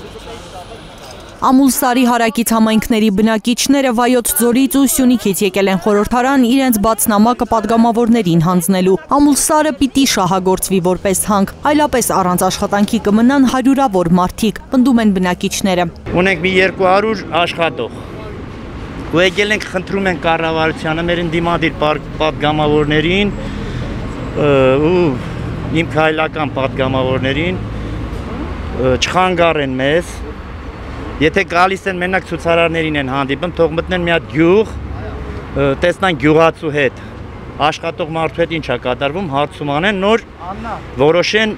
Ամուլսարի հարակից համայնքների բնակիչները Վայոց ձորից ու Սյունիքից եկել են խորհրդարան իրենց բաց նամակը պատգամավորներին հանձնելու։ Ամուլսարը պիտի շահագործվի որպես հանք, այլապես առանց աշխատանքի կմնան հարյուրավոր մարդիկ, պնդում են բնակիչները։ Ունենք մի 200 աշխատող։ Ու եկել ենք խնդրում ենք կառավարությանը մեր ընդդիմադիր պատգամավորներին ու իմ քայլական պատգամավորներին չխանգարեն մեզ։ Եթե գալիս են մենակ ցուցարարներին են հանդիպում, թող մտնեն մի հատ գյուղ, տեսնան գյուղացու հետ, աշխատող մարդու հետ ինչ է կատարվում, հարցում անեն, նոր որոշեն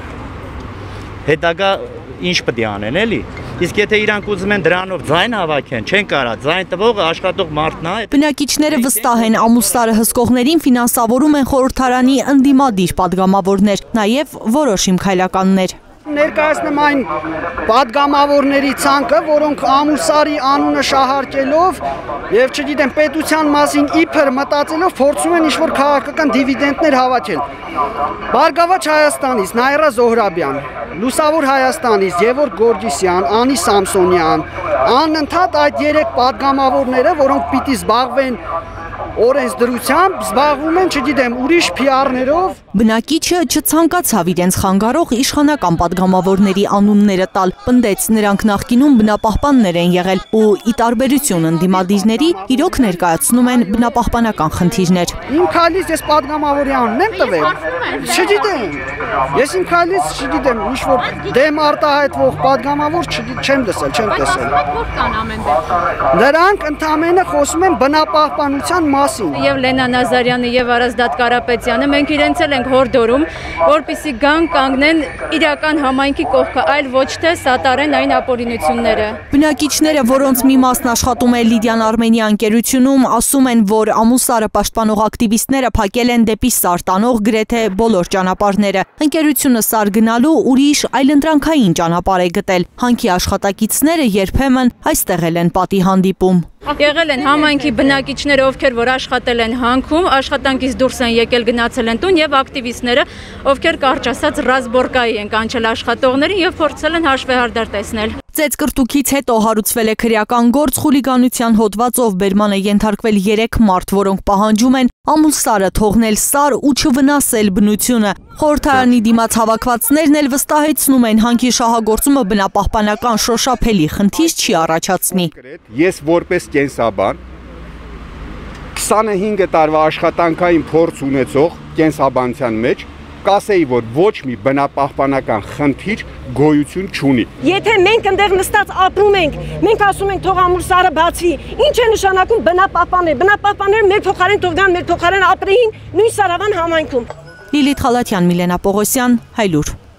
հետագա ինչ պետք է անեն, էլի։ Իսկ եթե իրանք ուզում են դրանով ձայն հավաքեն, չեն կարա, ձայն տվողը աշխատող մարդն է։ Բնակիչները վստահ են Ամուլսարը հսկողներին ֆինանսավորում են խորհրդարանի ընդդիմադիր պատգամավորներ, նաև որոշ իմ քայլականներ։ Ներկայացնեմ այն պատգամավորների ցանկը, որոնք Ամուլսարի անունը շահարկելով եւ չգիտեմ պետության մասին իբր մտածելով փորձում են ինչ-որ քաղաքական դիվիդենդներ հավաքել։ Բարգավաճ Հայաստանից Նայրա Զոհրաբյան, Լուսավոր Հայաստանից Գևորգ Գորգիսյան, Անի Սամսոնյան, անընդհատ այդ 3 պատգամավորները, որոնք պիտի զբաղվեն օրենսդրությամբ, զբաղվում են, չգիտեմ, ուրիշ PR-ներով։ Բնակիչը չցանկացավ իրենց խանգարող իշխանական պատգամավորների անունները տալ, պնդեց նրանք նախկինում բնապահպաններ են եղել ու ի տարբերություն ընդդիմադիրների իրոք ներկայացնում են բնապահպանական խնդիրներ։ Իմ քայլից ես պատգամավորի անունն եմ տվել։ Չգիտեմ։ Ես իմ քայլից չգիտեմ, ինչ-որ դեմ արտահայտվող պատգամավոր չեմ տեսել։ Նրանք ընդամենը խոսում են բնապահպանության մասին։ Եվ Լենա Նազարյանը եւ Արազդատ Կարապետյանը մենք իրենց էլ ենք հորդորում, որպեսզի գան կանգնեն իրական համայնքի կողքը, այլ ոչ թե սատարեն այն ապօրինությունները։ Բնակիչները, որոնց մի մասն աշխատում է Լիդիան Արմենիա ընկերությունում, ասում են, որ Ամուլսարը պաշտպանող ակտիվիստները փակել են դեպի Սար տանող գրեթե բոլոր ճանապարհները։ Ընկերությունը Սար գնալու ուրիշ այլընտրանքային ճանապարհ է գտել։ Հանքի աշխատակիցները երբեմն այստեղ են պատի հանդիպում։ Եղել են համայնքի բնակիչները, ովքեր որ աշխատել են հանքում, աշխատանքից դուրս են եկել գնացել են տուն եւ ակտիվիստները, ովքեր կարճ ասած ռազմորկայի են կանչել աշխատողներին եւ փորձել են հաշվեհարդար տեսնել։ Ծեծկրտուքից հետո հարուցվել է քրեական գործ, խուլիգանության հոդվածով բերման է ենթարկվել 3 մարդ, որոնք պահանջում են Ամուլսարը թողնել Սար ու չվնասել բնությունը։ Խորհրդարանի դիմաց հավաքվածներն էլ վստահեցնում են հանքի շահագործումը բնապահպանական շոշափելի խնդիր չի առաջացնի։ Ես որպես կենսաբան 25 տարվա աշխատանքային փորձ ունեցող կենսաբանության մեջ կասեի, որ ոչ մի բնապահպանական խնդիր գոյություն չունի։ Եթե մենք ընդեղ նստած ապրում ենք, մենք ասում ենք թող Ամուլսարը բացվի, ինչ է նշանակում բնապահպանել։ Բնապահպանները մեր փոխարեն թող գան, մեր փոխարեն ապրեին նույն Սարավան համայնքում։ Լիլիթ Խալաթյան, Միլենա Պողոսյան, Հայլուր։